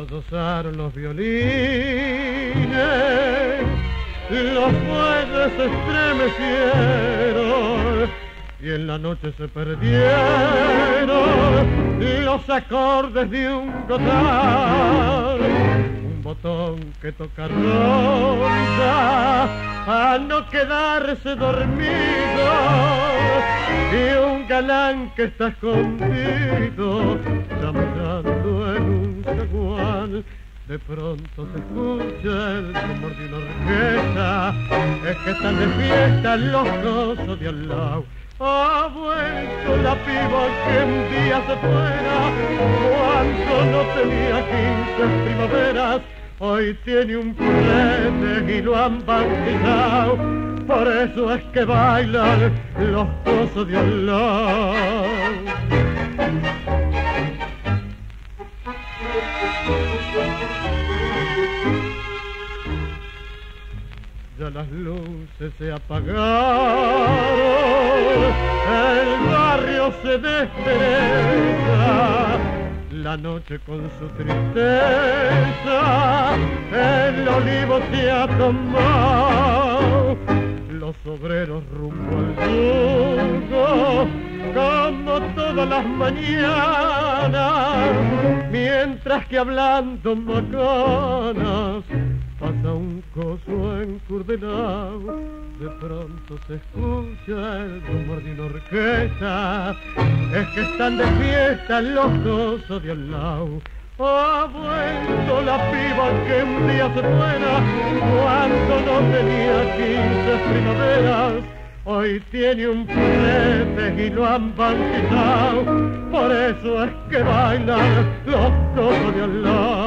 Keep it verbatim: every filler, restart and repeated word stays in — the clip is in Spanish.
Sollozaron los violines, los fuelles se estremecieron y en la noche se perdieron los acordes de un gozar. Un botón que toca ronda a no quedarse dormido y un galán que está escondido llamando en un zaguán. De pronto se escucha el rumor de una orquesta, es que están de fiesta los gozos de al lado. Ha vuelto la piba que un día se fuera, cuando no tenía quince primaveras. Hoy tiene un prete y lo han bautizado, por eso es que bailan los gozos de al lado. Ya las luces se apagaron, el barrio se despereza, la noche con su tristeza, el olivo se ha tomado, los obreros rumbo al yugo, como todas las mañanas, mientras que hablando macanas pasa un coso encurdenado. De pronto se escucha el rumor de una orquesta, es que están de fiesta los gozos de al lado. Ha vuelto la piba que un día se fuera, cuando no tenía quince primaveras. Hoy tiene un prete y lo han bautizado, por eso es que bailan los gozos de al lado.